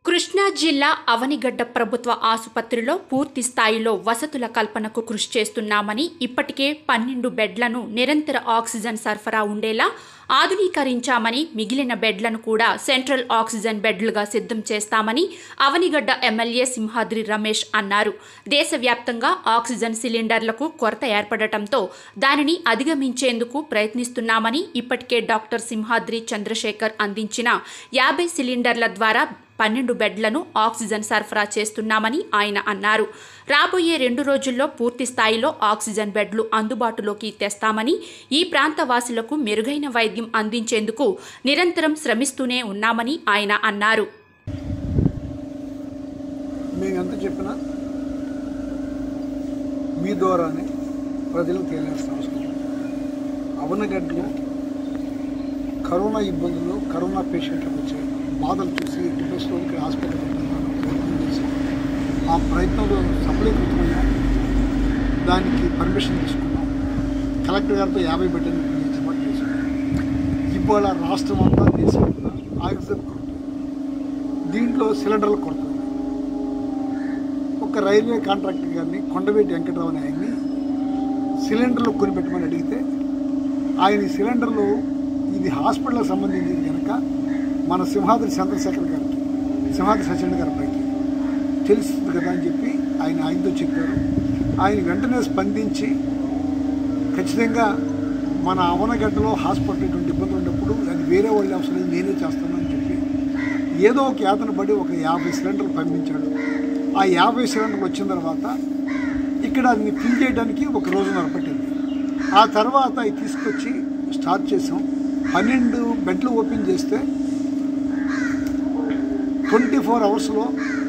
కృష్ణా జిల్లా అవనిగడ్డ ప్రభుత్వ ఆసుపత్రిలో పూర్తి స్థాయిలో వసతుల కల్పనకు కృషి చేస్తున్నామని, ఇప్పటికే 12 బెడ్లను నిరంతర ఆక్సిజన్ సరఫరా ఉండేలా ఆధునీకరించామని, మిగిలిన బెడ్లను కూడా సెంట్రల్ ఆక్సిజన్ బెడ్లుగా సిద్ధం చేస్తామని అవనిగడ్డ ఎమ్మెల్యే సింహాద్రి రమేష్ అన్నారు. దేశవ్యాప్తంగా ఆక్సిజన్ సిలిండర్లకు కొరత ఏర్పడటంతో దానిని అధిగమించేందుకు ప్రయత్నిస్తున్నామని, ఇప్పటికే డాక్టర్ సింహాద్రి చంద్రశేఖర్ అందించిన 50 సిలిండర్ల ద్వారా 12 బెడ్లను ఆక్సిజన్ సరఫరా చేస్తున్నామని ఆయన అన్నారు. రాబోయే 2 రోజుల్లో పూర్తి స్థాయిలో ఆక్సిజన్ బెడ్లు అందుబాటులోకి తెస్తామని, ఈ ప్రాంత వాసులకు మెరుగైన వైద్యం అందించేందుకు నిరంతరం శ్రమిస్తూనే ఉన్నామని ఆయన అన్నారు. మేమెంత చెప్పినా మీ ద్వారానే ప్రజలకు తెలియాల్సిన అవసరం. అవనగడ్డలో కరోనా ఇబ్బందులు, కరోనా పేషెంట్లకు వచ్చాయి బాధలు చూసి డిప్రెషన్లోకి హాస్పిటల్ ప్రయత్నం చేసి ఆ ప్రయత్నంలో సఫలీకృతమయ్యాం. దానికి పర్మిషన్ తీసుకున్నాం. కలెక్టర్ గారితో 50 బెడ్లను ఏర్పాటు చేసాం. ఇవాళ రాష్ట్రం అంతా దేశం అంతా ఆక్సిజన్ కొరత, దీంట్లో సిలిండర్ల కొరత. ఒక రైల్వే కాంట్రాక్టర్ గారిని కొండవీటి వెంకటరావు అని ఆయన్ని సిలిండర్లు కొనిపెట్టమని అడిగితే ఆయన సిలిండర్లు ఇది హాస్పిటల్కి సంబంధించింది కనుక మన సింహాద్రి చంద్రశేఖర్ గారికి, సింహాద్రి సత్యనారాయణ గారి పైకి తెలుస్తుంది కదా అని చెప్పి ఆయనతో చెప్పారు. ఆయన వెంటనే స్పందించి ఖచ్చితంగా మన అవనగడ్డలో హాస్పిటల్ ఇటువంటి ఇబ్బందులు ఉన్నప్పుడు అది వేరే వాళ్ళు అవసరం లేదు, నేనే చేస్తానని చెప్పి ఏదో ఒక యాతన పడి ఒక 50 సిలిండర్లు పంపించాడు. ఆ 50 సిలిండర్లు వచ్చిన తర్వాత ఇక్కడ అన్ని ఫిల్ చేయడానికి ఒక రోజున్నర పట్టింది. ఆ తర్వాత అవి తీసుకొచ్చి స్టార్ట్ చేసాం. 12 బెడ్లు ఓపెన్ చేస్తే 24 అవర్స్లో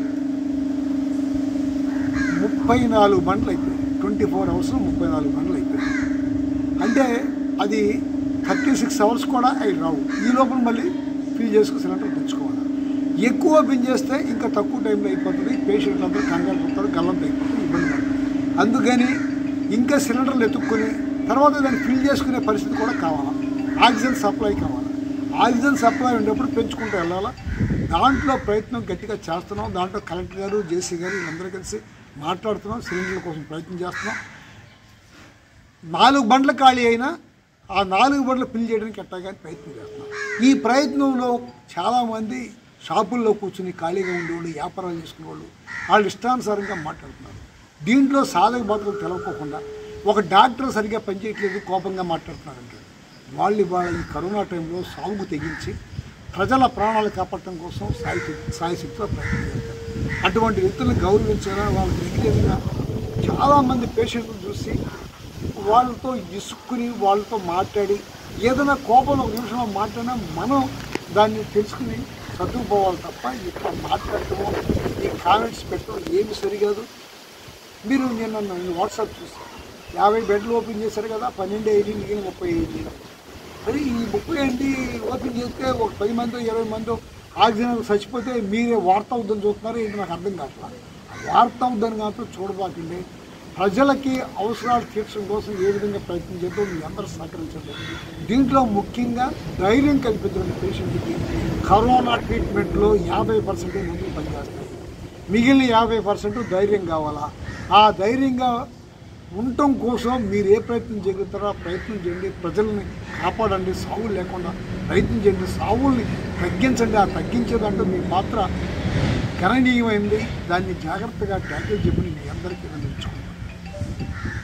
34 బండ్లు అయిపోయాయి. 24 అవర్స్లో 34 బండ్లు అయిపోయాయి. అంటే అది 36 అవర్స్ కూడా అవి రావు. ఈ లోపల మళ్ళీ ఫిల్ చేసుకుని సిలిండర్ తెచ్చుకోవాలి. ఎక్కువ ఓపెన్ చేస్తే ఇంకా తక్కువ టైంలో అయిపోతుంది. పేషెంట్లు అందరూ కంగారు పడతారు, గల్లంత అయిపోతుంది, ఇబ్బంది పడుతుంది. అందుకని ఇంకా సిలిండర్లు ఎత్తుక్కొని తర్వాత దాన్ని ఫిల్ చేసుకునే పరిస్థితి కూడా కావాలి. ఆక్సిజన్ సప్లై కావాలి. ఆక్సిజన్ సప్లై ఉండేప్పుడు పెంచుకుంటూ వెళ్ళాలా. దాంట్లో ప్రయత్నం గట్టిగా చేస్తున్నాం. దాంట్లో కలెక్టర్ గారు, జేసీ గారు వీళ్ళందరూ కలిసి మాట్లాడుతున్నాం. సిలిండర్ల కోసం ప్రయత్నం చేస్తున్నాం. 4 బండ్లు ఖాళీ అయినా ఆ 4 బండ్లు ఫిల్ చేయడానికి ఎట్టాగానే ప్రయత్నం చేస్తున్నాం. ఈ ప్రయత్నంలో చాలామంది షాపుల్లో కూర్చుని ఖాళీగా ఉండేవాళ్ళు, వ్యాపారాలు చేసుకునేవాళ్ళు వాళ్ళు ఇష్టానుసారంగా మాట్లాడుతున్నారు. దీంట్లో సాధక బాధలు తెలవకోకుండా ఒక డాక్టర్ సరిగ్గా పనిచేయట్లేదు, కోపంగా మాట్లాడుతున్నారంటే వాళ్ళు ఇవాళ ఈ కరోనా టైంలో సాగుకు తెగించి ప్రజల ప్రాణాలు కాపాడటం కోసం సాయశక్తిలో ప్రయత్నం చేస్తారు. అటువంటి వ్యక్తులను గౌరవించాలని వాళ్ళకి రెగ్యులర్గా చాలామంది పేషెంట్లు చూసి వాళ్ళతో ఇసుక్కుని వాళ్ళతో మాట్లాడి ఏదైనా కోపంలో ఒక నిమిషంలో మాట్లాడినా మనం దాన్ని తెలుసుకుని చదువుకోవాలి తప్ప ఇక్కడ మాట్లాడటము, ఈ కామెంట్స్ పెట్టడం ఏమి సరికాదు. మీరు నేను వాట్సాప్ చూస్తాను, 50 బెడ్లు ఓపెన్ చేశారు కదా, 12 అయింది, మిగిలిన 30 అయింది. మరి ఈ 30 ఏంటి ఓపెన్ చేస్తే ఒక 10 మందో 20 మందో ఆక్సిజన్ చచ్చిపోతే మీరే వార్త అవుద్దని చూస్తున్నారు. ఏంటి నాకు అర్థం కావట్లేదు. వార్త అవుద్దని కాదు, చూడబాకండి. ప్రజలకి అవసరాలు తీర్చడం కోసం ఏ విధంగా ప్రయత్నం చేద్దాం మీ అందరూ సహకరించండి. దీంట్లో ముఖ్యంగా ధైర్యం కల్పించండి. పేషెంట్కి కరోనా ట్రీట్మెంట్లో 50% మందులు పనిచేస్తాయి, మిగిలిన 50% ధైర్యం కావాలా. ఆ ధైర్యంగా ఉండటం కోసం మీరు ఏ ప్రయత్నం చేయగలుగుతారో ఆ ప్రయత్నం చేయండి. ప్రజల్ని కాపాడండి, సావులు లేకుండా ప్రయత్నం చేయండి, సావుల్ని తగ్గించండి. ఆ తగ్గించేదంటూ మీ పాత్ర గణనీయమైంది. దాన్ని జాగ్రత్తగా ట్యాకిల్ చెప్పి మీ అందరికీ అందించుకోండి.